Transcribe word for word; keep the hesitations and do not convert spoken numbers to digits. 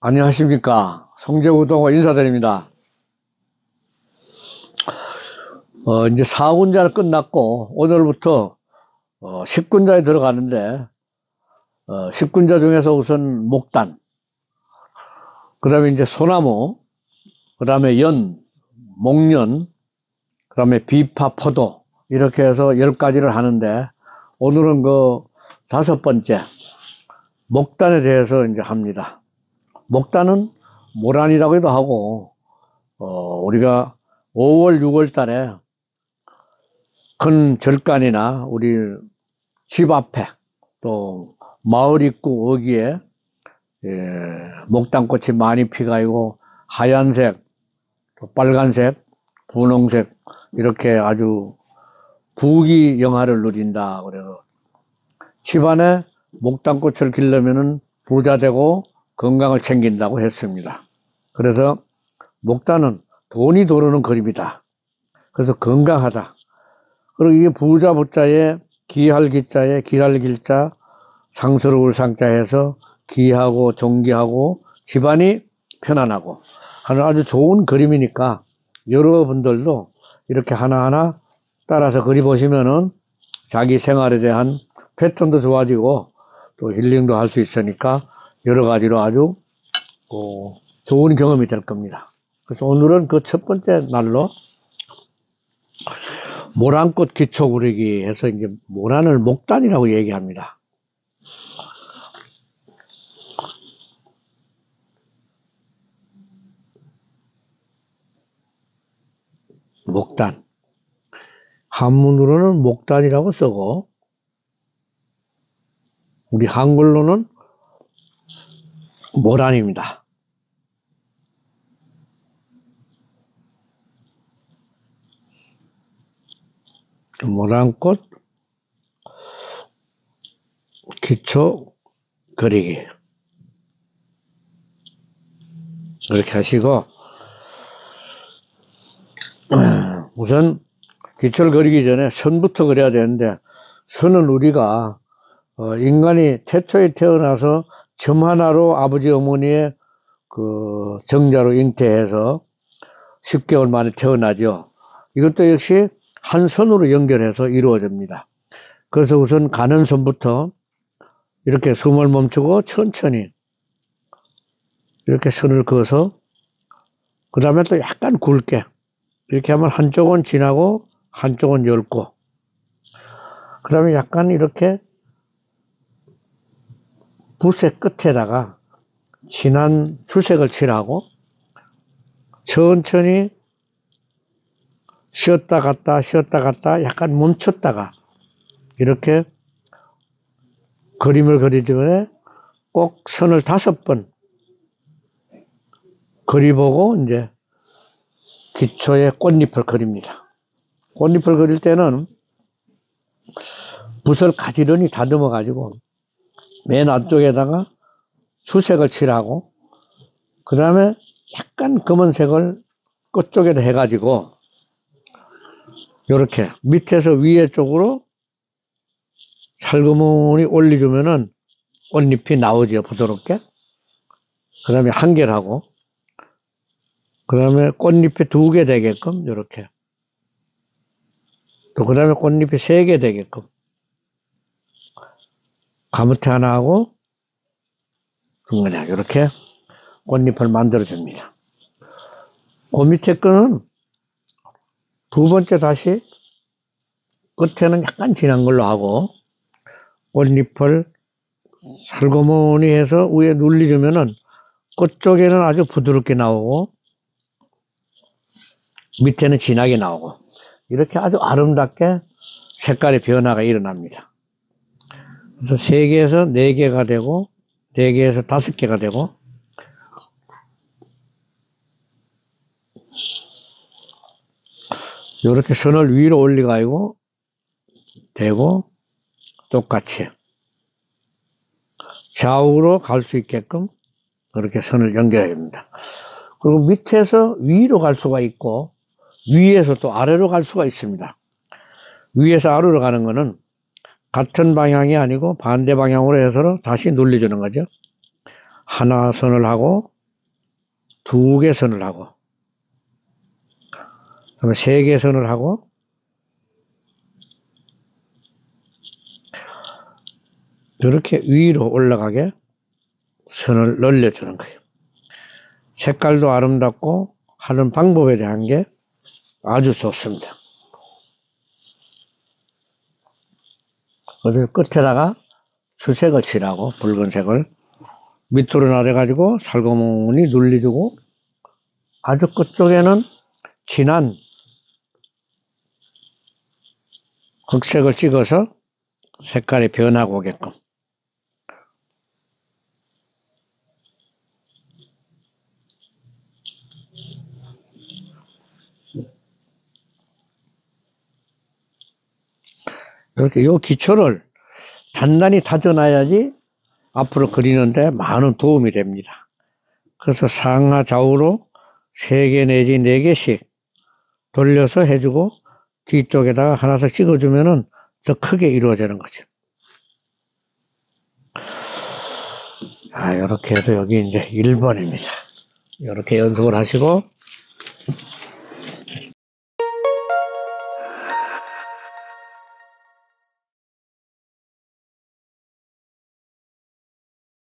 안녕하십니까. 성재우동호 인사드립니다. 어, 이제 사 군자를 끝났고, 오늘부터 어, 십 군자에 들어가는데, 어, 십 군자 중에서 우선 목단, 그 다음에 이제 소나무, 그 다음에 연, 목련, 그 다음에 비파, 포도, 이렇게 해서 열 가지를 하는데, 오늘은 그 다섯 번째, 목단에 대해서 이제 합니다. 목단은 모란이라고 해도 하고, 어, 우리가 오월, 유월 달에 큰 절간이나 우리 집 앞에 또 마을 입구 어귀에 예, 목단꽃이 많이 피가지고 하얀색, 또 빨간색, 분홍색 이렇게 아주 부귀영화를 누린다. 그래서 집안에 목단꽃을 기르면은 부자 되고 건강을 챙긴다고 했습니다. 그래서 목단은 돈이 도르는 그림이다. 그래서 건강하다. 그리고 이게 부자 부자에 기할 기자에 기할 길자 상스러울 상자 해서 기하고 존귀하고 집안이 편안하고 하는 아주 좋은 그림이니까 여러분들도 이렇게 하나하나 따라서 그려보시면은 자기 생활에 대한 패턴도 좋아지고 또 힐링도 할 수 있으니까 여러 가지로 아주 어, 좋은 경험이 될 겁니다. 그래서 오늘은 그 첫 번째 날로 모란꽃 기초 그리기 해서 이제 모란을 목단이라고 얘기합니다. 목단. 한문으로는 목단이라고 쓰고, 우리 한글로는 모란입니다. 모란꽃 기초 그리기. 이렇게 하시고, 우선 기초를 그리기 전에 선부터 그려야 되는데, 선은 우리가 인간이 태초에 태어나서 점 하나로 아버지 어머니의 그 정자로 잉태해서 십 개월 만에 태어나죠. 이것도 역시 한 선으로 연결해서 이루어집니다. 그래서 우선 가는 선부터 이렇게 숨을 멈추고 천천히 이렇게 선을 그어서 그 다음에 또 약간 굵게 이렇게 하면 한쪽은 진하고 한쪽은 엷고 그 다음에 약간 이렇게 붓의 끝에다가 진한 주색을 칠하고 천천히 쉬었다 갔다 쉬었다 갔다 약간 멈췄다가 이렇게 그림을 그리기 꼭 선을 다섯 번 그려보고 이제 기초에 꽃잎을 그립니다. 꽃잎을 그릴 때는 붓을 가지런히 다듬어 가지고 맨 앞쪽에다가 주색을 칠하고 그 다음에 약간 검은색을 끝쪽에다 해가지고 이렇게 밑에서 위에 쪽으로 살그머니 올려주면은 꽃잎이 나오죠. 부드럽게. 그 다음에 한 개를 하고 그 다음에 꽃잎이 두 개 되게끔 이렇게 또 그 다음에 꽃잎이 세 개 되게끔 가무태 하나 하고 그냥 이렇게 꽃잎을 만들어 줍니다. 그 밑에 거는 두 번째 다시 끝에는 약간 진한 걸로 하고 꽃잎을 살그머니 해서 위에 눌러주면은 끝쪽에는 아주 부드럽게 나오고 밑에는 진하게 나오고 이렇게 아주 아름답게 색깔의 변화가 일어납니다. 그래서 세 개에서 네 개가 되고 네 개에서 다섯 개가 되고 이렇게 선을 위로 올려가지고 되고 똑같이 좌우로 갈 수 있게끔 그렇게 선을 연결해야 됩니다. 그리고 밑에서 위로 갈 수가 있고 위에서 또 아래로 갈 수가 있습니다. 위에서 아래로 가는 거는 같은 방향이 아니고 반대 방향으로 해서 다시 눌러주는 거죠. 하나 선을 하고 두 개 선을 하고, 그다음에 세 개 선을 하고, 이렇게 위로 올라가게 선을 늘려주는 거예요. 색깔도 아름답고 하는 방법에 대한 게 아주 좋습니다. 어디 끝에다가 주색을 칠하고 붉은색을 밑으로 나래가지고 살구멍이 눌려주고, 아주 끝쪽에는 진한 흑색을 찍어서 색깔이 변하고 오게끔. 이렇게 요 기초를 단단히 다져놔야지 앞으로 그리는데 많은 도움이 됩니다. 그래서 상하 좌우로 세 개 내지 네 개씩 돌려서 해주고 뒤쪽에다가 하나씩 찍어주면은 더 크게 이루어지는 거죠. 아, 이렇게 해서 여기 이제 일 번입니다. 이렇게 연습을 하시고